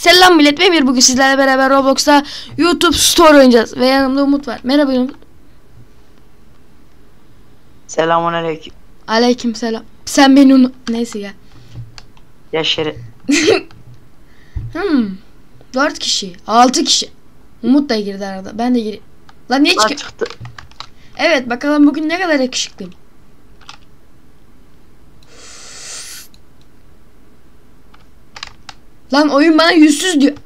Selam millet, Emir bugün sizlerle beraber Roblox'ta YouTube Store oynayacağız ve yanımda Umut var. Merhaba Umut. Selamünaleyküm. Aleyküm selam. Sen beni unut. Neyse ya. Yaşarı. 4 kişi, 6 kişi. Umut da girdi arada. Ben de gireyim. Lan niye çıkıyor? Çıktı. Evet, bakalım bugün ne kadar yakışıklıyım. Lan oyun bana yüzsüz diyor.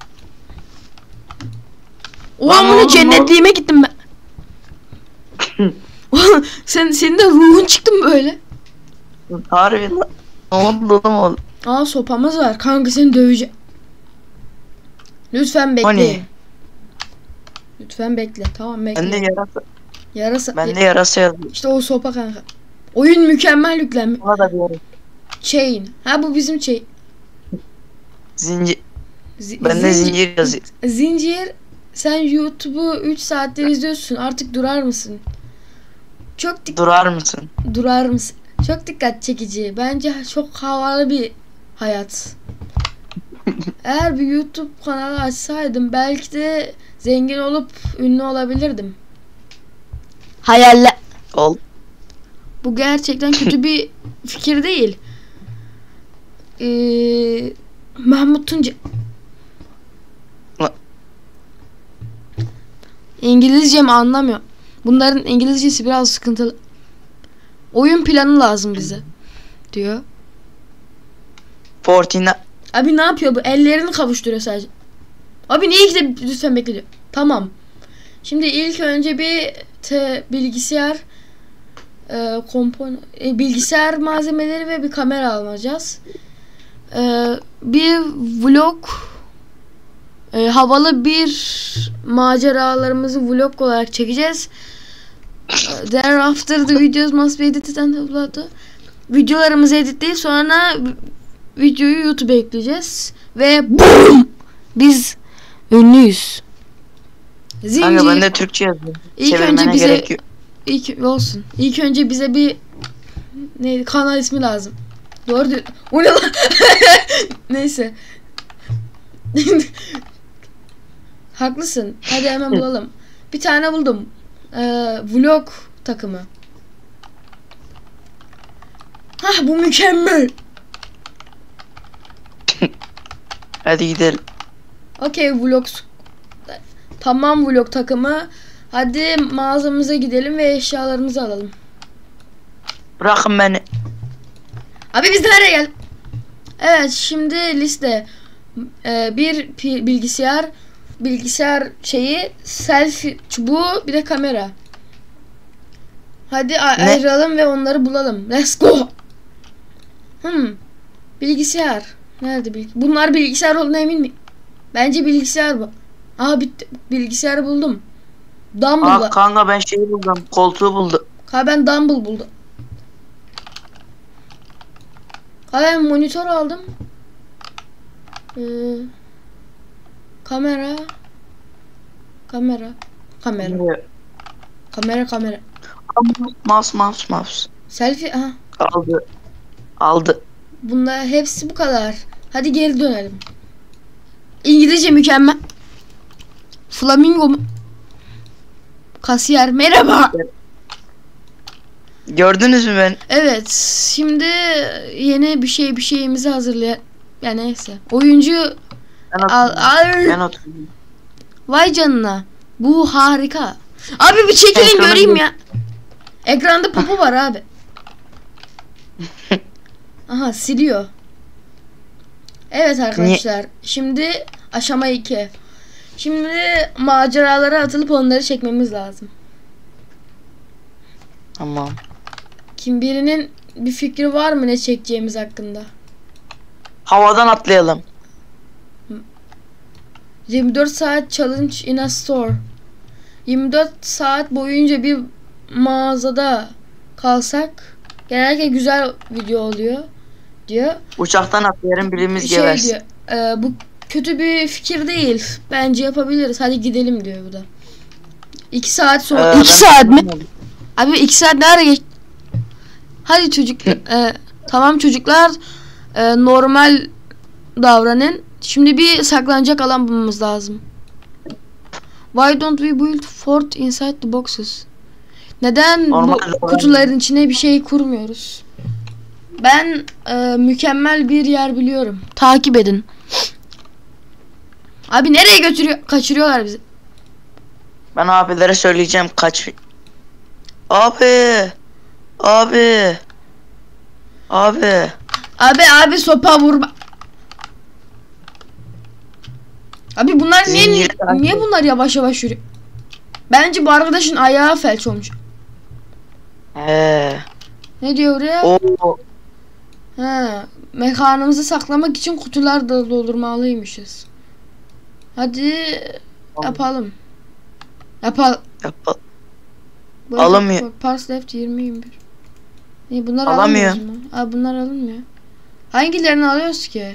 Ulan bunu cennetliğime gittim ben. Senin de ruhun çıktı mı böyle? Harbi lan. Ne oldu oğlum? Aa, sopamız var. Kanka seni döveceğim. Lütfen bekleyin. Lütfen bekle. Tamam, bekle. Ben de yarasa. Yarasa. Ben de yarasa yazdım. İşte o sopa kanka. Oyun mükemmel yüklenme. Ona da bir yarasa. Chain. Ha, bu bizim chain. Zincir. Ben de zincir yazıyorum. Zincir. Sen YouTube'u 3 saattir izliyorsun. Artık durar mısın? Durar mısın? Durar mısın? Çok dikkat çekici. Bence çok havalı bir hayat. Eğer bir YouTube kanalı açsaydım belki de zengin olup ünlü olabilirdim. Hayaller. Ol. Bu gerçekten kötü bir fikir değil. Mahmut Tunca. İngilizcemi anlamıyor. Bunların İngilizcesi biraz sıkıntılı. Oyun planı lazım bize diyor. Fortnite. Abi ne yapıyor bu? Ellerini kavuşturuyor sadece. Abi niye ki de lütfen bekliyor. Tamam. Şimdi ilk önce bir bilgisayar bilgisayar malzemeleri ve bir kamera alacağız. Bir vlog, havalı bir maceralarımızı vlog olarak çekeceğiz. Thereafter the videos must be edited and uploaded. Videolarımızı editleyip sonra videoyu YouTube'a ekleyeceğiz ve boom! Biz ünlüyüz. Zincir. Kanka ben de Türkçe yazdım. İlk önce bize olsun. İlk önce bize bir kanal ismi lazım. Doğru diyor. O ne lan? Neyse. Haklısın. Hadi hemen bulalım. Bir tane buldum. Vlog takımı. Hah, bu mükemmel. Hadi gidelim. Okey, vlog. Tamam, vlog takımı. Hadi mağazamıza gidelim ve eşyalarımızı alalım. Bırakın beni. Abi biz nereye gel? Evet, şimdi liste. Bir bilgisayar şeyi, selfie çubuğu, bir de kamera. Hadi ayrılalım ve onları bulalım. Let's go. Bilgisayar. Nerede bunlar bilgisayar olduğuna emin miyim? Bence bilgisayar bu. Aa, bitti. Bilgisayarı buldum. Dumble. Kanka ben şeyi buldum. Koltuğu buldum. Ben dumble buldum. Ben monitör aldım. Kamera. Mouse. Selfie. Aha. Aldı. Bunlar hepsi bu kadar. Hadi geri dönelim. İngilizce mükemmel. Flamingo mu? Kasiyer merhaba. Gördünüz mü ben? Evet. Şimdi yeni bir şeyimizi hazırlayalım. Yani neyse. Oyuncu ben oturdum. Vay canına. Bu harika. Abi bir çekilin göreyim ya. Ekranda popo var abi. Aha, siliyor. Evet arkadaşlar. Şimdi aşama 2. Şimdi maceralara atılıp onları çekmemiz lazım. Tamam. Birinin bir fikri var mı ne çekeceğimiz hakkında? Havadan atlayalım. 24 saat challenge in a store. 24 saat boyunca bir mağazada kalsak genellikle güzel video oluyor diyor. Uçaktan atlayalım, birimiz geversin. Diyor. Bu kötü bir fikir değil. Bence yapabiliriz. Hadi gidelim diyor bu da. 2 saat sonra. 2 saat mi? Abi 2 saat nerede geç? Hadi çocuk. Tamam çocuklar. Normal davranın. Şimdi bir saklanacak alan bulmamız lazım. Why don't we build fort inside the boxes? Neden Normalde bu kutuların içine bir şey kurmuyoruz? Ben mükemmel bir yer biliyorum. Takip edin. Abi nereye götürüyor? Kaçırıyorlar bizi. Ben abilere söyleyeceğim kaç. Abi. Abi. Abi. Abi sopa vurma. Abi bunlar niye bunlar yavaş yavaş yürüyor? Bence bu arkadaşın ayağı felç olmuş. He. Ne diyor oraya? Oo. Ha, mekanımızı saklamak için kutular da doldurmalıymışız. Hadi yapalım. Yapalım. Alamıyor. Pass left 20-21. Ne bunlar Alamıyor. alamıyoruz mu? Abi bunlar alınmıyor. Hangilerini alıyoruz ki?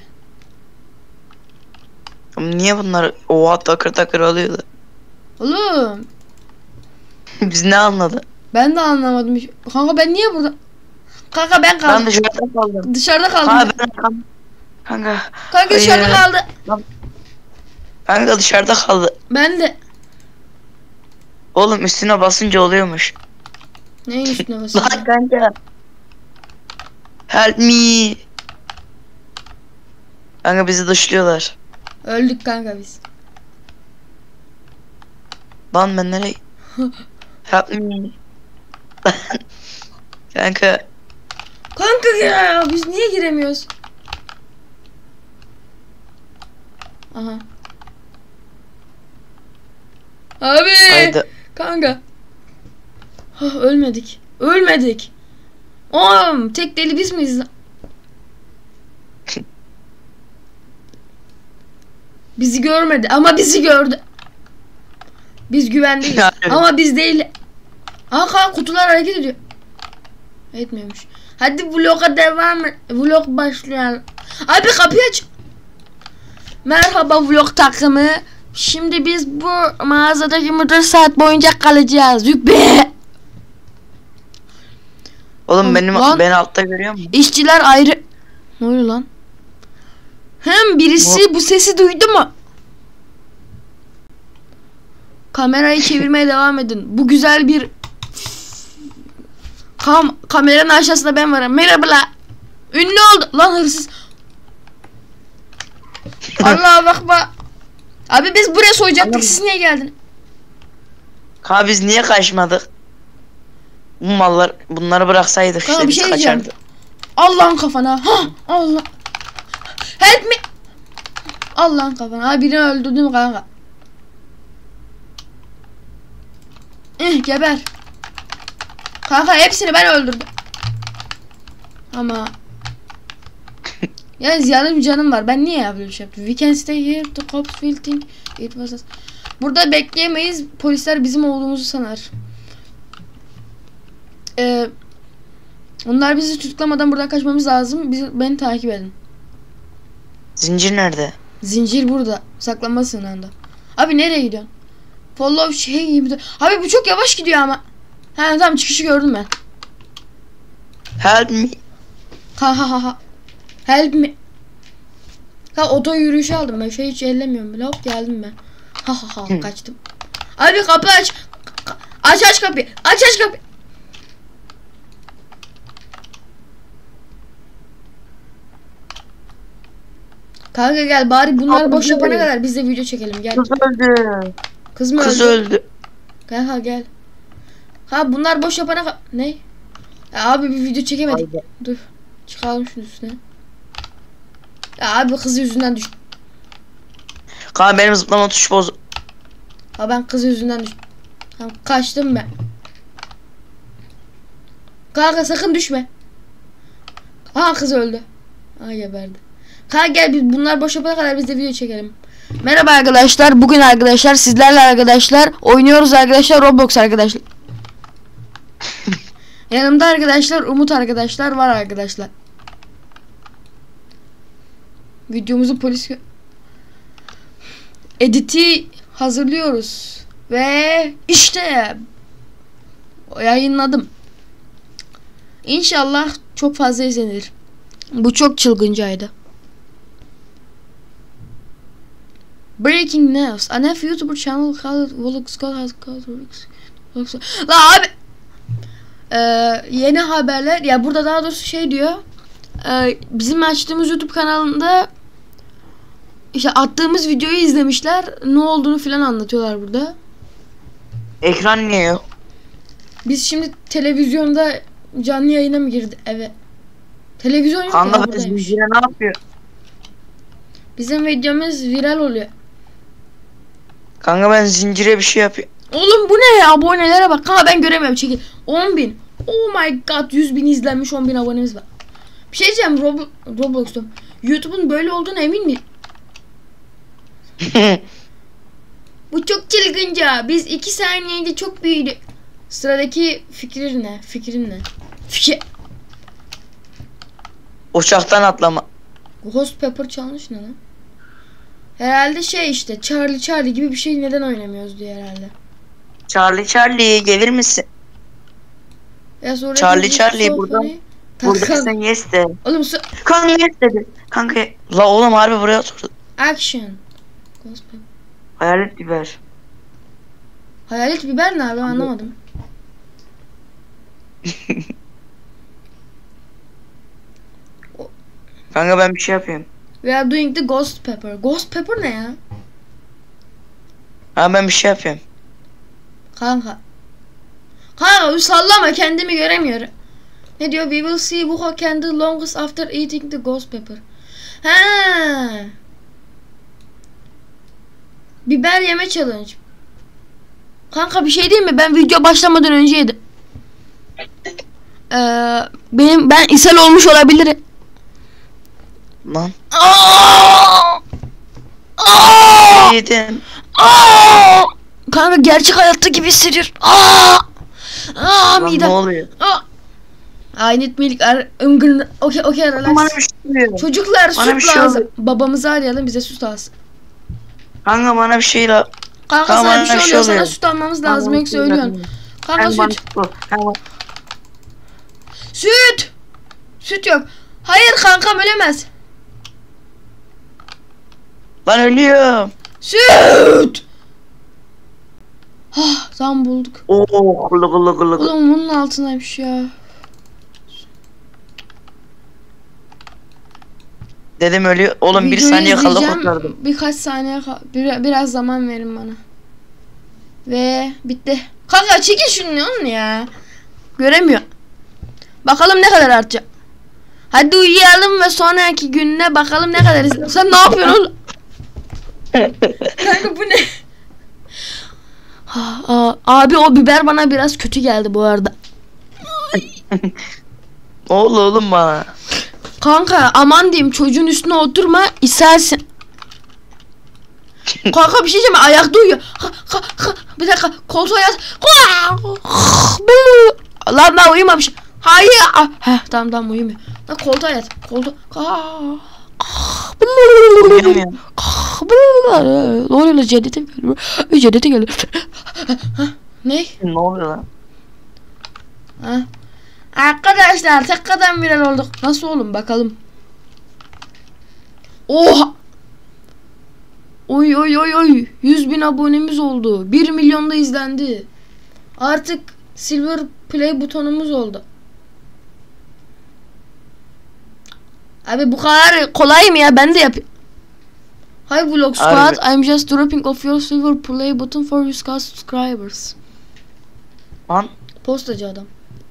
Niye bunlar oha takır takır alıyorlar? Oğlum Biz ne anladı? ben de anlamadım. Kanka ben niye burada? Kanka ben kaldım. Ben dışarıda kaldım. Dışarıda kaldım. Kanka. Kanka dışarıda kaldı. Kanka dışarıda kaldı. Ben de. Oğlum üstüne basınca oluyormuş. Neyin üstüne basıyor? Lan kanka. Help me. Kanka bizi dışlıyorlar. Öldük kanka biz. Lan ben nereye? Help me. Kanka. Kanka ya biz niye giremiyoruz? Aha. Abi. Haydi. Kanka. Ölmedik. Ölmedik. Oğlum tek deli biz miyiz? Bizi görmedi ama bizi gördü. Biz güvendeyiz ama biz değil. Aha kutular hareket ediyor. Etmiyormuş. Hadi vloga devam et. Vlog başlıyor. Abi kapıyı aç. Merhaba vlog takımı. Şimdi biz bu mağazada 24 saat boyunca kalacağız. Yüpe. Oğlum Lan. beni altta görüyor musun? İşçiler ayrı. Ne oluyor lan? Hem birisi bu sesi duydu mu? Kamerayı çevirmeye devam edin. Bu güzel bir kameranın aşağısında ben varım. Merhabalar. Ünlü oldu. Lan hırsız. Allah'a bakma. Abi biz buraya soyacaktık. Siz niye geldin? Kanka biz niye kaçmadık? Bu mallar bunları bıraksaydık Kanka işte bir biz şey diyeceğim. kaçardık. Allah'ın kafana. Ha Allah. Help me. Allah'ın kafana. Abi birini öldürdüm kanka. Geber. Kanka hepsini ben öldürdüm. Ama yani ziyanlı bir canım var. Ben niye böyle şey yaptım? We can stay here. The cops will think it was us. Burada bekleyemeyiz. Polisler bizim olduğumuzu sanar. Onlar bizi tutuklamadan buradan kaçmamız lazım. Beni takip edin. Zincir nerede? Zincir burada. Saklanma sığınağında. Abi nereye gidiyorsun? Follow şey gibi. Abi bu çok yavaş gidiyor ama. Ha tamam çıkışı gördüm ben. Help me. Ha. Help me. Ha oto yürüyüşü aldım ben. Şey hiç ellemiyorum bile. Hop geldim ben. Ha kaçtım. Abi kapı aç. Aç kapıyı. Aç kapıyı. Kanka gel bari bunlar boş yapana kadar biz de video çekelim gel. Kız öldü. Kız mı Kız öldü? öldü. Gel. Ha bunlar boş yapana kadar. Ne? Ya abi bir video çekemedik. Haydi. Dur. Çıkalım şunun üstüne. Ya abi kız yüzünden düştüm. Kanka benim zıplama tuşu bozuk. Ha ben kız yüzünden düştüm. Tamam kaçtım ben. Kanka sakın düşme. Aha kız öldü. Aha geberdi. Kanka gel biz bunlar boş yapana kadar biz de video çekelim. Merhaba arkadaşlar. Bugün arkadaşlar sizlerle arkadaşlar oynuyoruz arkadaşlar Roblox arkadaşlar. Yanımda arkadaşlar Umut arkadaşlar var arkadaşlar. Videomuzu editi hazırlıyoruz ve işte yayınladım. İnşallah çok fazla izlenir. Bu çok çılgıncaydı. Breaking news. A new YouTuber channel called Vlog Scott has called La abi. Yeni haberler. Ya burada daha doğrusu şey diyor. Bizim açtığımız YouTube kanalında işte attığımız videoyu izlemişler. Ne olduğunu filan anlatıyorlar burada. Ekran niye yok? Biz şimdi televizyonda canlı yayına mı girdi? Evet. Televizyon yok ya Kanka ben buradaymış. zincire ne yapıyor? Bizim videomuz viral oluyor. Kanka ben zincire bir şey yapıyorum. Oğlum bu ne ya? Abonelere bak. Kanka ben göremiyorum. Çekil. 10.000. Oh my god. 100.000 izlenmiş. 10.000 abonemiz var. Bir şey diyeceğim. Roblox'ta. YouTube'un böyle olduğuna emin miyim? Bu çok çılgınca. Biz 2 saniyede çok büyüdük. Sıradaki fikrin ne? Fikrin ne? Uçaktan atlama. Ghost Pepper Challenge ne lan? Herhalde şey işte Charlie gibi bir şey neden oynamıyoruz diye herhalde. Charlie gelir misin? Ya sonra Charlie burada. Burada sen yes de. Oğlum Kanka yes dedi. Kanka la oğlum harbi buraya oturdu. action. Ghost Pepper. Hayalet biber. Hayalet biber ne abi anlamadım. Kanka ben bir şey yapıyorum. We are doing the Ghost Pepper. Ghost Pepper ne ya? Ha ben bir şey yapıyorum. Kanka sallama kendimi göremiyorum. Ne diyor? We will see who can the longest after eating the ghost pepper. Ha. Biber yeme challenge. Kanka bir şey diyeyim mi? Ben video başlamadan önce yedim. Ben ishal olmuş olabilirim. Lan. Yedim. Kanka gerçek hayatta gibi hissediyorum. Lan midem. ne oluyor? I need milk. Okay, relax. Bana bir şey oluyor. Çocuklar Bana bir süt şey lazım. oluyor. Babamızı arayalım bize süt alsın. Kanka bana bir şey la. Kanka Tamam, sana bir şey bana bir oluyor. şey Sana oluyor. süt almamız lazım. Tamam, Yoksa ölüyorsun. Kanka süt. Tamam. Süt yok. Hayır kankam ölemez. Lan ölüyorum. Süt. Tamam bulduk. Oo kulu. Oğlum bunun altındaymış ya. Dedim ölüyor. Oğlum bir Videoyu saniye kala izleyeceğim. kurtardım. Birkaç saniye biraz zaman verin bana. Ve bitti. Kanka çekil şunu ya. Göremiyor. Bakalım ne kadar artacak. Hadi uyuyalım ve sonraki gününe bakalım ne kadar. Sen ne yapıyorsun oğlum? Kanka bu ne? Abi o biber bana biraz kötü geldi bu arada. Oğlum bana. Kanka aman diyeyim çocuğun üstüne oturma isersin. Kanka bir şey diyeceğim ayakta uyuyor. Bir dakika koltuğa yat. Lan ben uyumamışım. Hayır. Tamam uyumuyor. Lan koltuğa yat. Uyuyamıyorum. Ne oluyor lan cennete geliyor. Ne? Ne oluyor lan? Arkadaşlar tek kadem viral olduk. Nasıl oğlum bakalım. Oha. Oy 100.000 abonemiz oldu. 1 milyonda izlendi. Artık silver play butonumuz oldu. Abi bu kadar kolay mı ya? Ben de yapayım. Hi Vlog Squad. I'm just dropping off your silver play button for your subscribers. Lan. Postacı adam.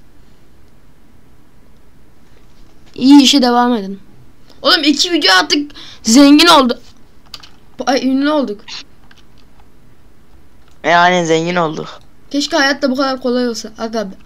İyi işe devam edin. Oğlum 2 video attık. Zengin oldu. Ünlü olduk. Yani zengin olduk. Keşke hayatta bu kadar kolay olsa. Aga be.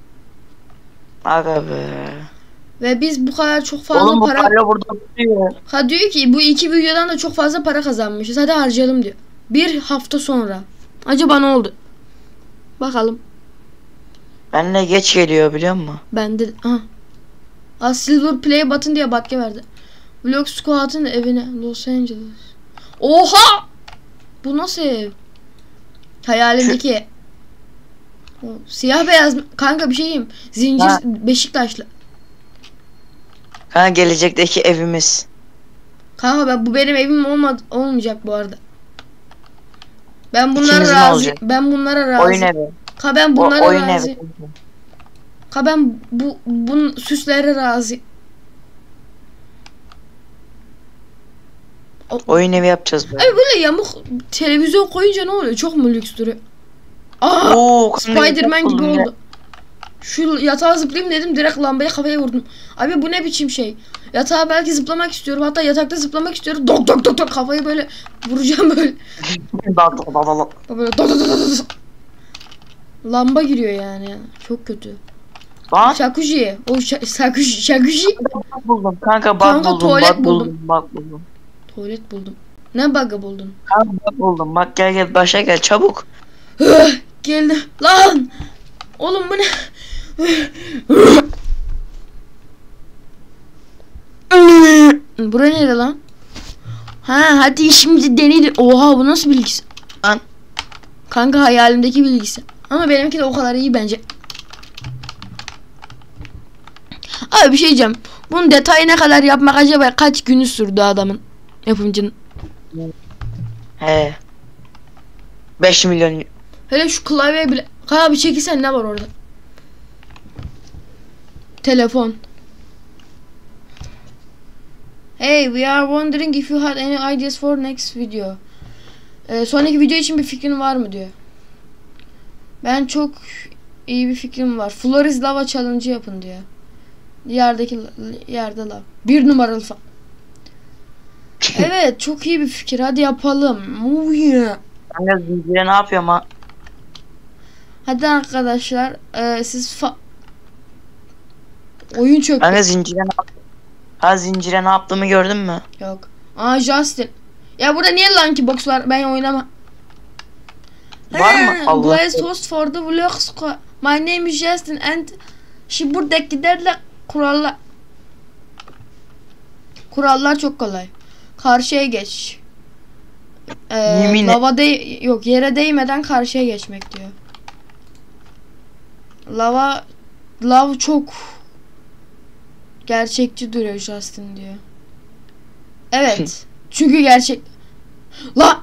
Ve biz bu kadar çok fazla oğlum, para... Oğlum bu burada duruyor. Ha diyor ki bu 2 videodan da çok fazla para kazanmışız. Hadi harcayalım diyor. 1 hafta sonra. Acaba ne oldu? Bakalım. Benle geç geliyor biliyor musun? Bende... Silver Play Button diye batke verdi. Vlog Squad'ın evine. Los Angeles. Oha! Bu nasıl ev? Hayalimdeki. O, siyah beyaz. Kanka bir şey diyeyim. Zincir Beşiktaşlı. Kanka gelecekteki evimiz. Kanka bu benim evim olmayacak bu arada. Ben bunlara İkimizin razı. olacak. Ben bunlara razı. Oyun evi. Ka ben bunlara Oyun razı. evi. Ka ben bunun süslere razı. Oyun evi yapacağız böyle. Ay böyle yamuk televizyon koyunca ne oluyor? Çok mu lüks duruyor? Aa! Oo, kanka Spider-Man yatak gibi buldum ya. oldu. Şu yatağa zıplayayım dedim, direkt lambaya kafaya vurdum. Abi bu ne biçim şey? Yatağa belki zıplamak istiyorum. Hatta yatakta zıplamak istiyorum. Dok dok dok dok kafayı böyle vuracağım böyle. Böyle dok dok dok dok. Lamba giriyor yani. Çok kötü. Lan Şakuji. O şakuji. bak buldum. Kanka bak Kanka, buldum. tuvalet Bak buldum. buldum. Bak buldum. Tuvalet buldum. Ne bug'ı buldun? Kanka bak buldum. Bak gel başa gel çabuk. Geldim. Lan! Oğlum bu ne? Bura nere lan? Ha hadi şimdi deneyelim. Oha bu nasıl bilgisayar? Lan. Kanka hayalimdeki bilgisayar. Ama benimki de o kadar iyi bence. Abi bir şey diyeceğim. Bunun detayı ne kadar yapmak acaba kaç günü sürdü adamın? Yapımcının. He. 5 milyon. Hele şu klavye bile. Kanka bir çekilsen ne var orada? Telefon. Hey, we are wondering if you had any ideas for next video. Sonraki video için bir fikrin var mı diyor. Ben çok iyi bir fikrim var. Flores lava challenge yapın diyor. Yerde lav. 1 numaralı falan. Evet, çok iyi bir fikir. Hadi yapalım. Oh yeah. Kanka zincire ne yapıyorum ha? Hadi arkadaşlar, siz oyun çöktü. Kanka zincire ne yaptım? Ha zincire ne yaptığımı gördün mü? Yok. Aa Justin. Ya burada niye Lanky Box var? Ben oynama. Var mı? Allah. Blaze host for the vlogs. My name is Justin and şimdi buradakilerle kurallar çok kolay. Karşıya geç. Yemin Yok, yere değmeden karşıya geçmek diyor. Lav çok gerçekçi duruyor Justin diyor. Evet. Çünkü gerçek. La.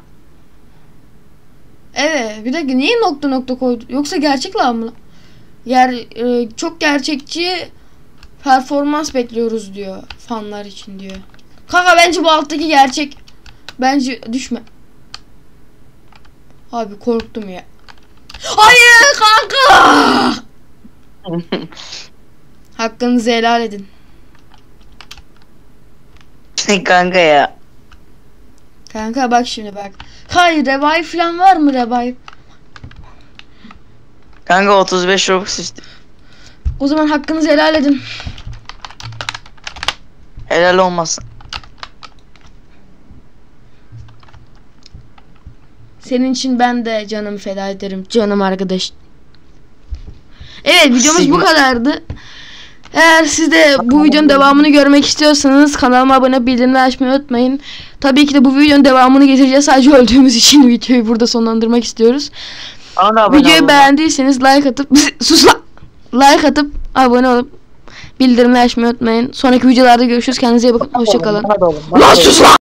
Evet. Bir dakika niye nokta koydu? Yoksa gerçek lav mı? Çok gerçekçi performans bekliyoruz diyor fanlar için diyor. Kanka bence bu alttaki gerçek. Bence düşme. Abi korktum ya. Hayır kanka. Hakkınızı helal edin. Kanka ya. Kanka bak şimdi bak. Hayır revive falan var mı revive? Kanka 35 Robux işte. O zaman hakkınızı helal edin. Helal olmasın. Senin için ben de canımı feda ederim. Canım arkadaş. Evet videomuz bu kadardı. Eğer siz de bu videonun devamını görmek istiyorsanız kanalıma abone olup bildirimleri açmayı unutmayın. Tabii ki de bu videonun devamını getireceğiz. Sadece öldüğümüz için videoyu burada sonlandırmak istiyoruz. Videoyu beğendiyseniz like atıp sus lan. Like atıp abone olup bildirimleri açmayı unutmayın. Sonraki videolarda görüşürüz. Kendinize iyi bakın. Hoşça kalın. Lan sus lan.